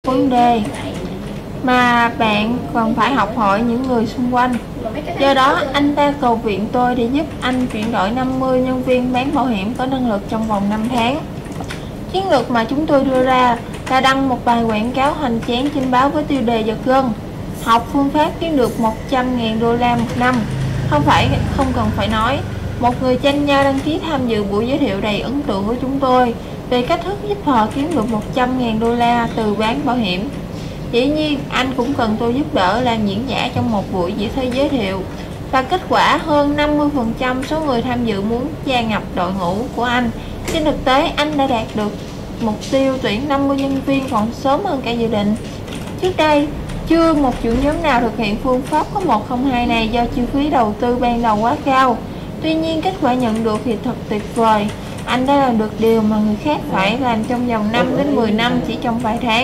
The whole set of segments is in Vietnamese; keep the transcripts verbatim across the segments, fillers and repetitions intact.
vấn đề, mà bạn còn phải học hỏi những người xung quanh. Do đó, anh ta cầu viện tôi để giúp anh chuyển đổi năm mươi nhân viên bán bảo hiểm có năng lực trong vòng năm tháng. Chiến lược mà chúng tôi đưa ra là đăng một bài quảng cáo hoành tráng trên báo với tiêu đề giật gân: học phương pháp kiếm được một trăm nghìn đô la một năm. Không phải không cần phải nói, một người tranh nhau đăng ký tham dự buổi giới thiệu đầy ấn tượng của chúng tôi về cách thức giúp họ kiếm được một trăm nghìn đô la từ bán bảo hiểm. Dĩ nhiên, anh cũng cần tôi giúp đỡ làm diễn giả trong một buổi diễn thuyết giới thiệu. Và kết quả, hơn năm mươi phần trăm số người tham dự muốn gia nhập đội ngũ của anh. Trên thực tế, anh đã đạt được mục tiêu tuyển năm mươi nhân viên còn sớm hơn cả dự định. Trước đây, chưa một trưởng nhóm nào thực hiện phương pháp có một không hai này do chi phí đầu tư ban đầu quá cao. Tuy nhiên, kết quả nhận được thì thật tuyệt vời. Anh đã làm được điều mà người khác phải làm trong vòng năm đến mười năm chỉ trong vài tháng.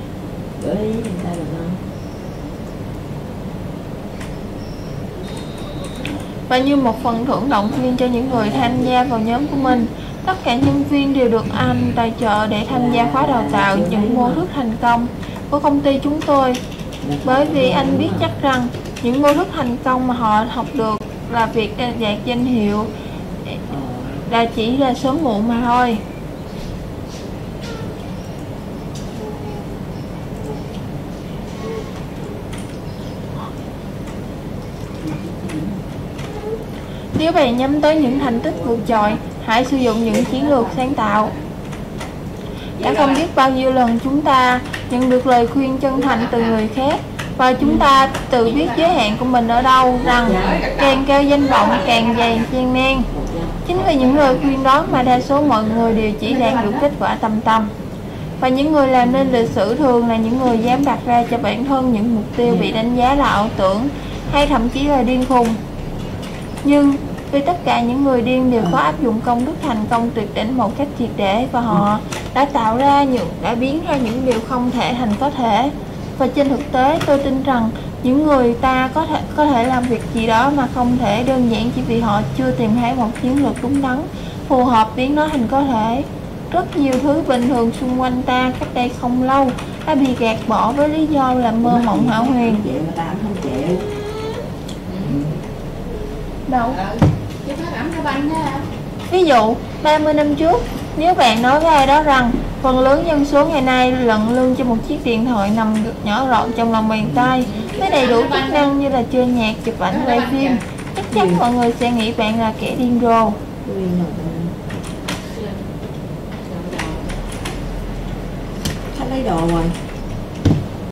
Và như một phần thưởng động viên cho những người tham gia vào nhóm của mình, tất cả nhân viên đều được anh tài trợ để tham gia khóa đào tạo những mô thức thành công của công ty chúng tôi. Bởi vì anh biết chắc rằng những mô thức thành công mà họ học được là việc đạt danh hiệu là chỉ là sớm muộn mà thôi. Nếu bạn nhắm tới những thành tích vượt trội, hãy sử dụng những chiến lược sáng tạo. Đã không biết bao nhiêu lần chúng ta nhận được lời khuyên chân thành từ người khác, và chúng ta tự biết giới hạn của mình ở đâu, rằng càng cao danh vọng càng dày gian nan. Chính vì những lời khuyên đó mà đa số mọi người đều chỉ đạt được kết quả tầm tầm. Và những người làm nên lịch sử thường là những người dám đặt ra cho bản thân những mục tiêu bị đánh giá là ảo tưởng hay thậm chí là điên khùng. Nhưng vì tất cả những người điên đều có áp dụng công thức thành công tuyệt đỉnh một cách triệt để, và họ đã tạo ra những đã biến ra những điều không thể thành có thể. Và trên thực tế, tôi tin rằng những người ta có thể có thể làm việc gì đó mà không thể đơn giản chỉ vì họ chưa tìm thấy một chiến lược đúng đắn phù hợp biến nó thành có thể. Rất nhiều thứ bình thường xung quanh ta cách đây không lâu đã bị gạt bỏ với lý do là mơ mộng hão huyền. Đâu? Ví dụ, ba mươi năm trước, nếu bạn nói với ai đó rằng phần lớn dân số ngày nay lận lương cho một chiếc điện thoại nằm nhỏ gọn trong lòng bàn tay với đầy đủ chức năng như là chơi nhạc, chụp ảnh, quay phim, chắc chắn mọi người sẽ nghĩ bạn là kẻ điên rồ. Khách lấy đồ rồi.